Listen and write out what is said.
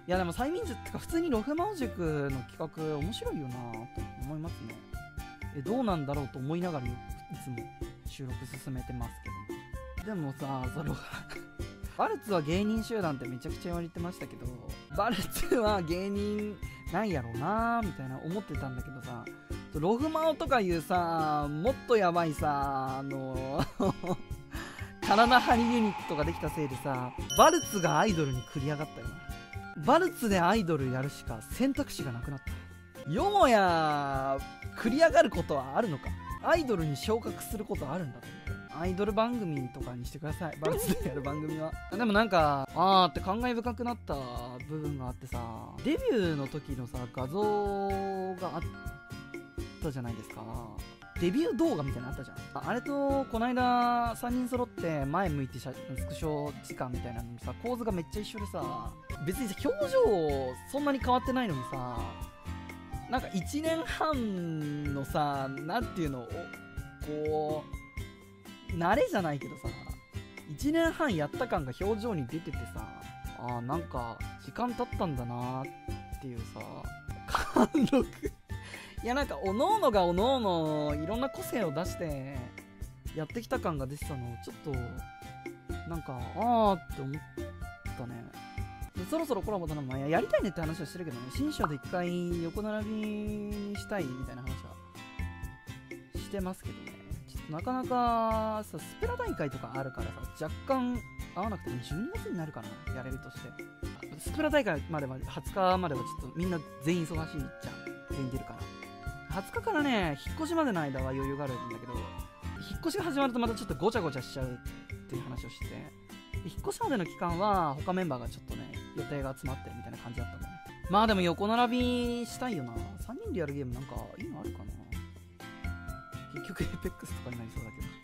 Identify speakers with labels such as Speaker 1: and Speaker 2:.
Speaker 1: いやでも催眠術ってか普通にロフマオ塾の企画面白いよなと思いますね。どうなんだろうと思いながらいつも収録進めてますけど、でもさ、バルツは芸人集団ってめちゃくちゃ言われてましたけど、バルツは芸人なんやろうなみたいな思ってたんだけどさ、ロフマオとかいうさ、もっとやばいさ、体張りユニットができたせいでさ、バルツがアイドルに繰り上がったよな。バルツでアイドルやるしか選択肢がなくなった。よもや繰り上がることはあるのか。アイドルに昇格することはあるんだと思って、アイドル番組とかにしてください、バルツでやる番組は。でもなんかって感慨深くなった部分があってさ、デビューの時のさ画像があったじゃないですか。デビュー動画みたいなのあったじゃん。あれとこの間3人揃って前向いてスクショ時間みたいなのにさ、構図がめっちゃ一緒でさ、別に表情そんなに変わってないのにさ、なんか1年半のさ、なんていうの、こう慣れじゃないけどさ、1年半やった感が表情に出ててさ、なんか時間経ったんだなっていうさ、貫禄いやなんかおのおのがおのおのいろんな個性を出してやってきた感が出てたのをちょっとなんかって思ったね。でそろそろコラボだな、やりたいねって話はしてるけどね、新章で一回横並びにしたいみたいな話はしてますけどね、ちょっとなかなかさ、スペラ大会とかあるからさ、若干合わなくても12月になるかな、やれるとして。スペラ大会までは20日まではちょっとみんな全員忙しいじゃん、全員出るから。20日からね、引っ越しまでの間は余裕があるんだけど、引っ越しが始まるとまたちょっとごちゃごちゃしちゃうっていう話をしてて、引っ越しまでの期間は他メンバーがちょっとね、予定が集まってるみたいな感じだったんだね。まあでも横並びしたいよな。3人でやるゲームなんかいいのあるかな。結局エイペックスとかになりそうだけど。